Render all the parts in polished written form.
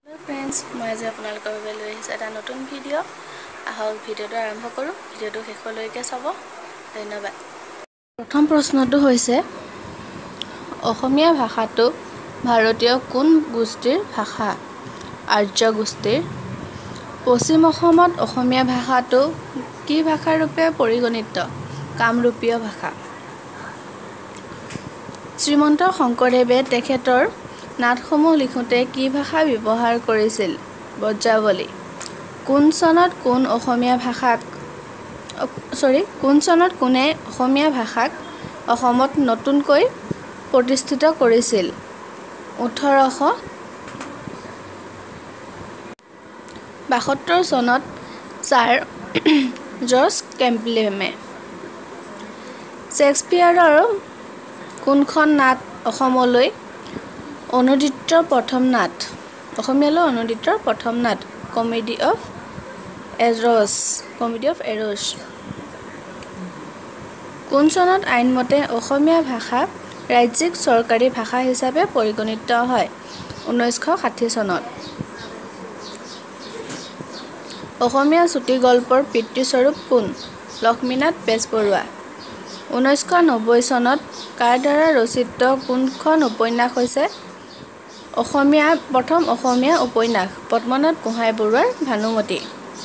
Hello friends, মই আজি আপোনালোকৰ বাবে লৈ আহিছোঁ এটা নতুন ভিডিঅ'। আহক ভিডিঅ'টো আৰম্ভ কৰোঁ। ভিডিঅ'টো শেষলৈকে চাব। ধন্যবাদ। প্ৰথম প্ৰশ্নটো হৈছে অসমীয়া ভাষাটো ভাৰতীয় কোন গোষ্ঠীৰ ভাষা? আৰ্য গোষ্ঠীৰ। পশ্চিম অসমত অসমীয়া ভাষাটো কি ভাষা ৰূপে পৰিগণিত? কামৰূপীয় ভাষা। শ্ৰীমন্ত শংকৰদেৱে তেখেতৰ নাটসমূহ লিখোঁতে কি ভাষা ব্যৱহাৰ কৰিছিল? ব্ৰজাৱলী। কোন চনত কোনে অসমীয়া ভাষাক অসমত নতুনকৈ প্ৰতিষ্ঠিত কৰিছিল? 1872 চনত ছাৰ জৰ্জ কেম্পবেলে। শ্বেক্সপিয়েৰৰ কোনখন নাট অসমীয়ালৈ অনুদিত প্ৰথম নাট? Comedy of errors. কোন চনত আইনমতে অসমীয়া ভাষা ৰাজ্যিক চৰকাৰী ভাষা হিচাপে পৰিগণিত হয়? 1960 চনত। অসমীয়া চুটিগল্পৰ পিতৃস্বৰূপ কোন? লক্ষ্মীনাথ বেজবৰুৱা। 1990 চনত কাৰ দ্বাৰা ৰচিত কোনখন উপন্যাস হৈছে প্ৰথম অসমীয়া উপন্যাস? পদ্মনাথ গোহাঞি বৰুৱাৰ ভানুমতী।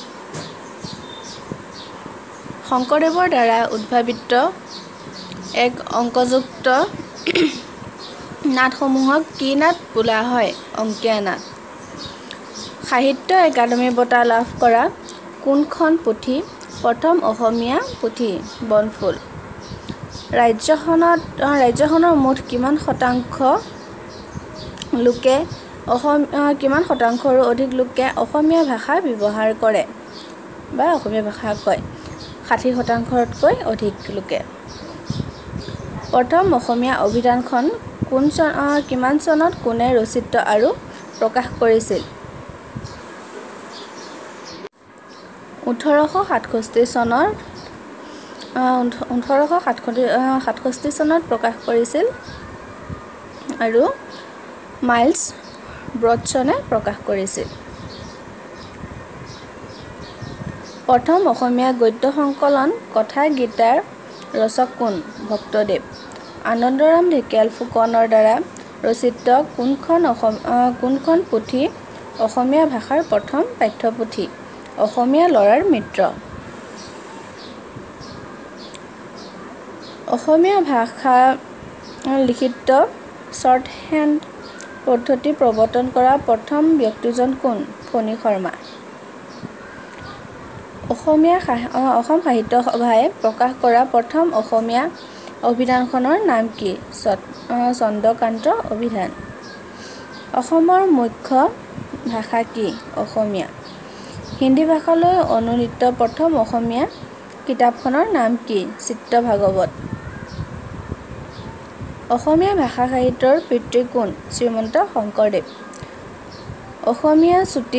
শংকৰদেৱৰ দ্বাৰা উদ্ভাৱিত এক অংকযুক্ত নাটসমূহক কি নাট বোলা হয়? অংকীয়া নাট। সাহিত্য একাডেমি বঁটা লাভ কৰা কোনখন পুথি প্ৰথম অসমীয়া পুথি? বনফুল। ৰাজ্যখনৰ মুঠ কিমান শতাংশৰো অধিক লোকে অসমীয়া ভাষা ব্যৱহাৰ কৰে বা অসমীয়া ভাষা কয়? 60%তকৈ অধিক লোকে। প্ৰথম অসমীয়া অভিধানখন কিমান চনত কোনে ৰচিত আৰু প্ৰকাশ কৰিছিল? 1867 চনত প্ৰকাশ কৰিছিল আৰু মাইলছ ব্ৰডছনে প্ৰকাশ কৰিছিল। প্ৰথম অসমীয়া গদ্য সংকলন কথা-গীতাৰ ৰচক কোন? ভক্তদেৱ। আনন্দৰাম ঢেকিয়াল ফুকনৰ দ্বাৰা ৰচিত কোনখন পুথি অসমীয়া ভাষাৰ প্ৰথম পাঠ্যপুথি? অসমীয়া ল'ৰাৰ মিত্ৰ। অসমীয়া ভাষা লিখিত শ্বৰ্টহেণ্ড পদ্ধতি প্ৰৱৰ্তন কৰা প্ৰথম ব্যক্তিজন কোন? ফণী শৰ্মা। অসম সাহিত্য সভাই প্ৰকাশ কৰা প্ৰথম অসমীয়া অভিধানখনৰ নাম কি? চন্দ্ৰকান্ত অভিধান। অসমৰ মুখ্য ভাষা কি? অসমীয়া। হিন্দী ভাষালৈ অনুদিত প্ৰথম অসমীয়া কিতাপখনৰ নাম কি? চিত্ৰ-ভাগৱত। অসমীয়া ভাষা সাহিত্যৰ পিতৃ কোন? শ্ৰীমন্ত শংকৰদেৱ। অসমীয়া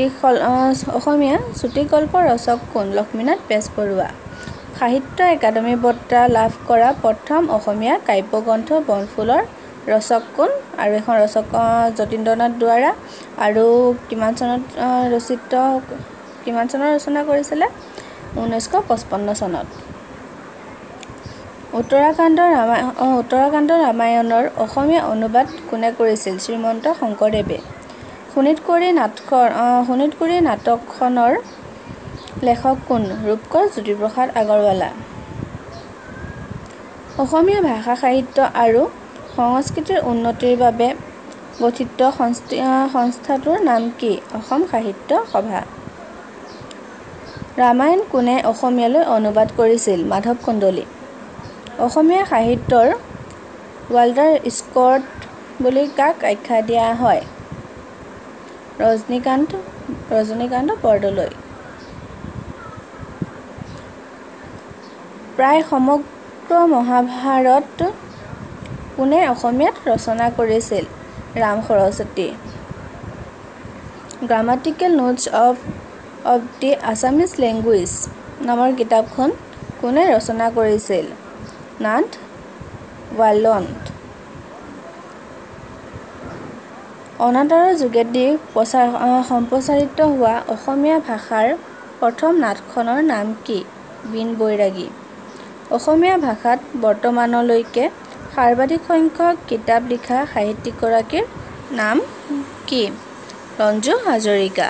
চুটিগল্প ৰচক কোন? লক্ষ্মীনাথ বেজবৰুৱা। সাহিত্য একাডেমি বঁটা লাভ কৰা প্ৰথম অসমীয়া কাব্যগ্ৰন্থ বনফুলৰ ৰচক কোন? আৰু এখন ৰচক যতীন্দ্ৰনাথ দুৱৰা। আৰু কিমান চনত ৰচনা কৰিছিলে? 1955 চনত। উত্তৰাখণ্ড ৰামায়ণৰ অসমীয়া অনুবাদ কোনে কৰিছিল? শ্ৰীমন্ত শংকৰদেৱে। শোণিতপুৰী নাটকখনৰ লেখক কোন? ৰূপকোঁৱৰ জ্যোতিপ্ৰসাদ আগৰৱালা। অসমীয়া ভাষা সাহিত্য আৰু সংস্কৃতিৰ উন্নতিৰ বাবে গঠিত সংস্থাটোৰ নাম কি? অসম সাহিত্য সভা। ৰামায়ণ কোনে অসমীয়ালৈ অনুবাদ কৰিছিল? মাধৱ কন্দলী। অসমীয়া সাহিত্যৰ ৱাল্টাৰ স্কট বুলি কাক আখ্যা দিয়া হয়? ৰজনীকান্ত বৰদলৈ। প্ৰায় সমগ্ৰ মহাভাৰত কোনে অসমীয়াত ৰচনা কৰিছিল? Ram Saraswati. Grammatical notes of the Assamese language নামৰ কিতাপখন কোনে ৰচনা কৰিছিল? নাথ ৱাইল্ডণ্ড। অনাতাঁৰৰ যোগেদি সম্প্ৰচাৰিত হোৱা অসমীয়া ভাষাৰ প্ৰথম নাটখনৰ নাম কি? বীণ বৈৰাগী। অসমীয়া ভাষাত বৰ্তমানলৈকে সৰ্বাধিক সংখ্যক কিতাপ লিখা সাহিত্যিকগৰাকীৰ নাম কি? ৰঞ্জু হাজৰিকা।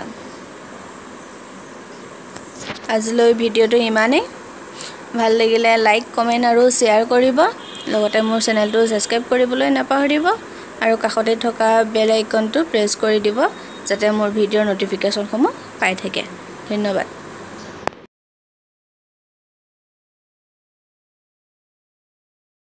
আজিলৈ ভিডিঅ'টো ইমানেই। ভাল লাগিলে লাইক, কমেণ্ট আৰু শ্বেয়াৰ কৰিব। লগতে মোৰ চেনেলটো ছাবস্ক্ৰাইব কৰিবলৈ নাপাহৰিব আৰু কাষতে থকা বেল আইকনটো প্ৰেছ কৰি দিব যাতে মোৰ ভিডিঅ'ৰ ন'টিফিকেশ্যনসমূহ পাই থাকে। ধন্যবাদ।